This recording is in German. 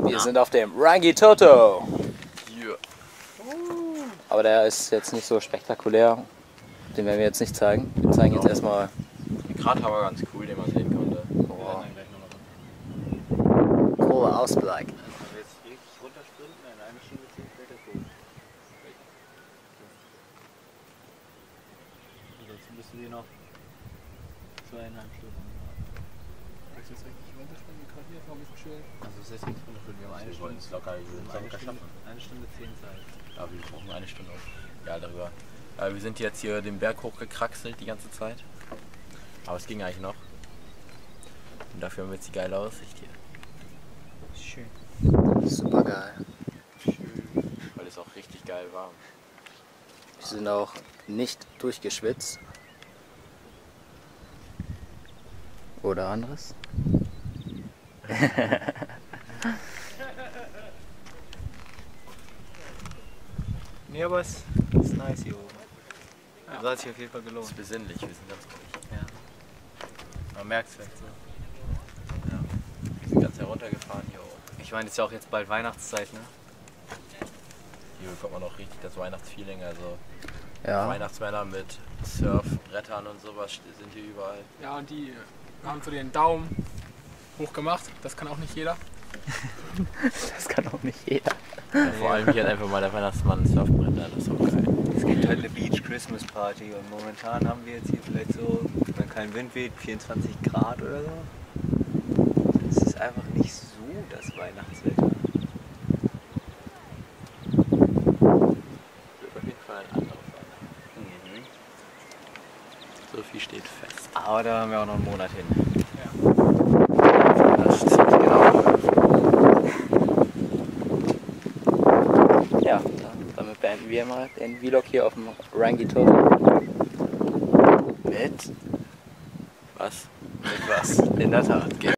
Wir sind auf dem Rangitoto. Yeah. Aber der ist jetzt nicht so spektakulär. Den werden wir jetzt nicht zeigen. Wir zeigen jetzt erstmal. Der Krater war ganz cool, den man sehen konnte. Boah. Grober Ausblick. Wenn wir jetzt richtig runtersprinten, in einer Stunde 10 fällt das hoch. Ansonsten müssen wir noch 2,5 Stunden. Willst du jetzt richtig runterspringen? Wir können hier noch ein bisschen chillen. Also das heißt nicht runterspringen, wir haben eine Wir wollten Stunde. es locker, wir würden es locker schaffen. 1 Stunde 10 Zeit. Ja, wir brauchen eine Stunde. Ja, darüber. Wir sind jetzt hier den Berg hochgekraxelt die ganze Zeit. Aber es ging eigentlich noch. Und dafür haben wir jetzt die geile Aussicht hier. Schön. Super geil. Weil es auch richtig geil warm. Wir sind auch nicht durchgeschwitzt. Oder anderes? Nee, aber es ist nice hier oben. Das hat sich auf jeden Fall Es gelohnt. ist besinnlich, wir sind ganz ruhig. Ja. Man merkt es vielleicht so. Ja. Wir sind ganz heruntergefahren hier oben. Ich meine, es ist ja auch jetzt bald Weihnachtszeit, ne? Hier bekommt man auch richtig das Weihnachtsfeeling. Also Ja. Weihnachtsmänner mit Surfbrettern und sowas sind hier überall. Ja, und die haben so den Daumen hoch gemacht. Das kann auch nicht jeder. Das kann auch nicht jeder. Ja, vor allem hier hat einfach mal der Weihnachtsmann ein Surfbrett, das ist auch geil. Es gibt halt eine Beach Christmas Party und momentan haben wir jetzt hier vielleicht so, wenn kein Wind weht, 24 Grad oder so. Es ist einfach nicht so das Weihnachtswetter. Wird auf jeden Fall ein anderes Weihnachten. So viel steht fest. Aber da haben wir auch noch einen Monat hin. Das stimmt genau. Ja, damit beenden wir mal den Vlog hier auf dem Rangitoto. Mit Was? was? In der Tat.